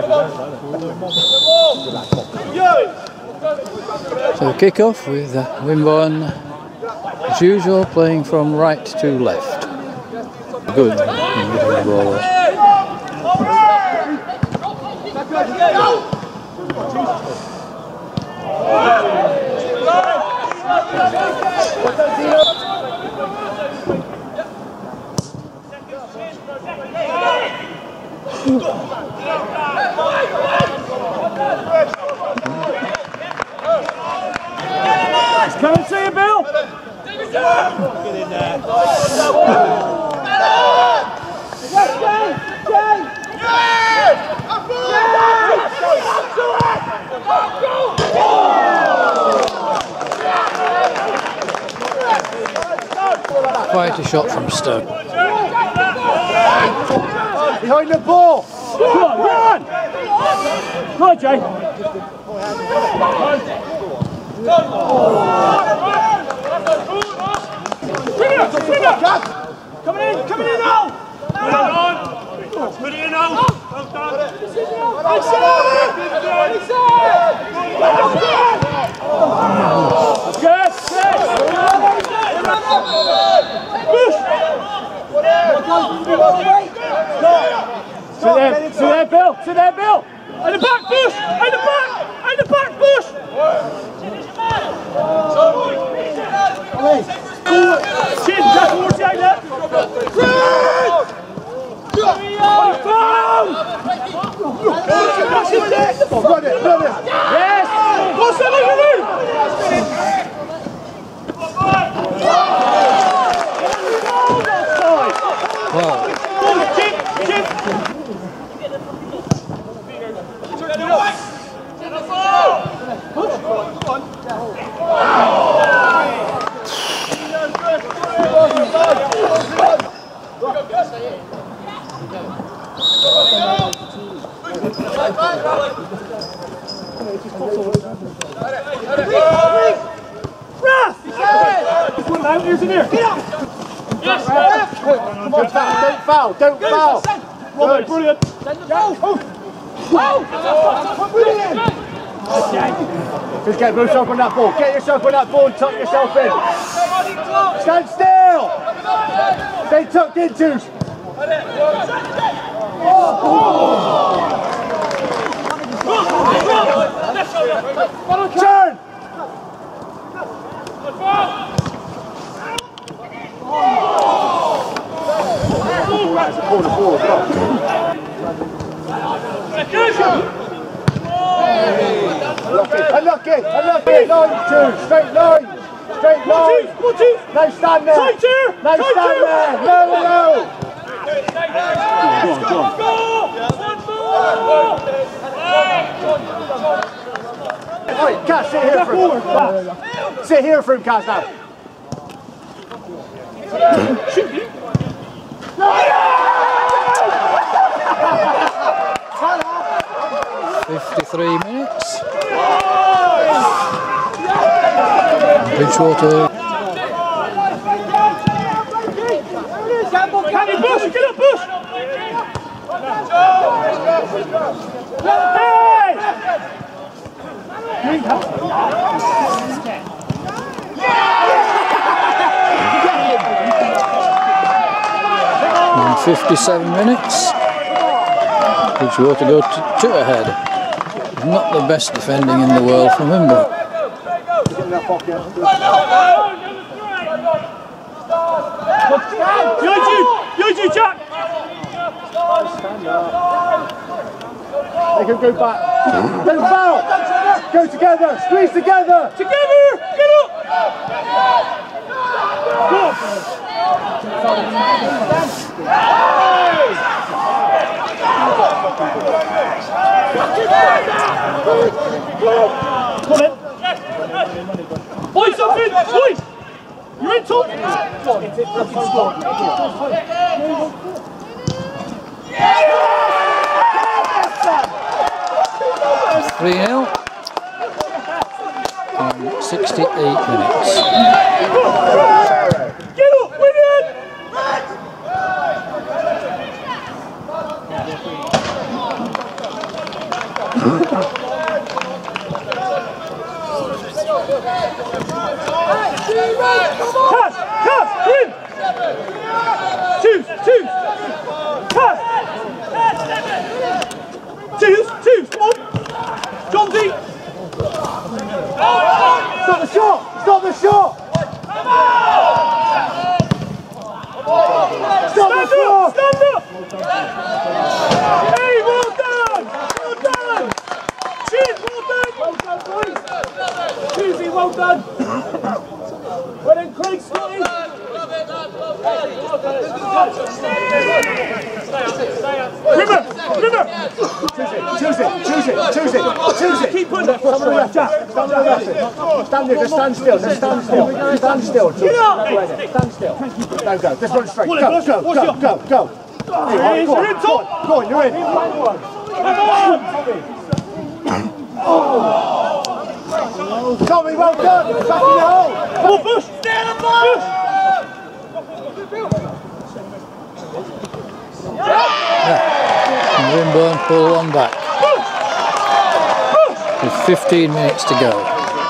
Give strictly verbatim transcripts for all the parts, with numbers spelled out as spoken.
So kick-off with uh, Wimborne, as usual, playing from right to left. Good. Ball. Come and see you, Bill! Get in there. Quite a shot from Stoke. Behind the ball! Come on, run! Hi, Jay. Coming in, coming in now! Put it in now! Well done! Good! Sit there, sit there, Bill! Sit there, Bill! And the back, Bush! And the back! And the back, Bush! Chin, Jack, towards the outlet! Run it, run it! Yes! What's that like to do? Wow. Chin, chin! Come on, don't foul, don't foul. Robert, brilliant. Send the ball. Oh! Brilliant. Just get yourself on that ball. Get yourself on that ball and tuck yourself in. Stand still. Stay tucked into. Turn. That's a corner ball as well. Unlucky, unlucky, unlucky. Line two, straight line, straight line. No stand there. No stand there. No, no, no. Go on, go on. Right, Cass, sit here for him. Sit here for him, Cass, now. fifty-three minutes. Bridgewater. Can you push? Get up, push! Hey! In fifty-seven minutes. Bridgewater go to two ahead. Not the best defending in the world from Wimborne. Behind you! Behind you, Jack! They can go back. Don't foul! Go together! Squeeze together! Together! Get up! Go! Come in! Boy, something! Boy! You're in top! three nil. And sixty-eight minutes. Get up, win it! Pass! Pass! In! Choose! Choose! Pass! Choose! Choose! Come on! Johnsy! Stop the shot! Stop the shot! Stop the shot! Stand up! Hey, well done! Well done! Cheers, well done! Well done, boys! Choosy, well done! Well then, Craig, Scotty! River! River! Choose it, choose it, choose it, choose it! Keep putting that foot on the left, Jack! Stand on the left. Stand there, just stand still, just stand still. Stand still, stand still. No, go, just run straight. Go, go, go, go, go! Go on, go on, go on, you're in! Tommy, well done! Back in the hole! Come on, push! Stay on the ball! And Wimborne pull one back. With fifteen minutes to go.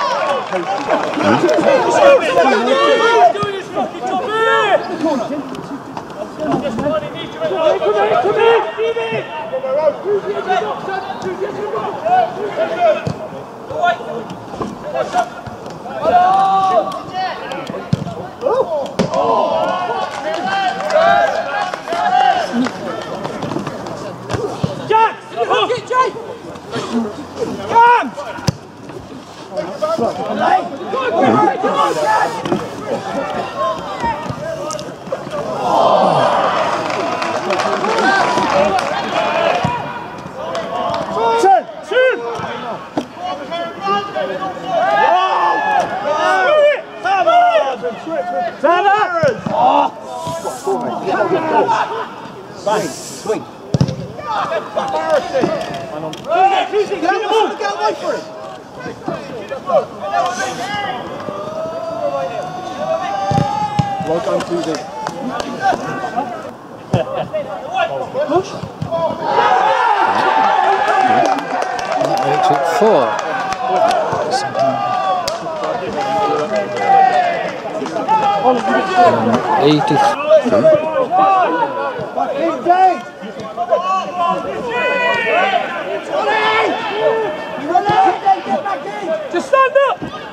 Swing. Well done, Susie. Push. That makes it four. eighty. Just stand up!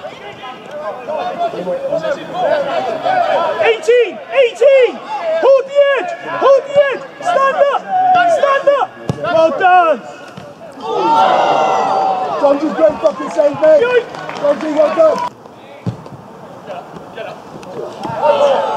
eighteen! eighteen! Hold the edge! Hold the edge! Stand up! Stand up! Well done! John's great fucking save, mate! John's well done!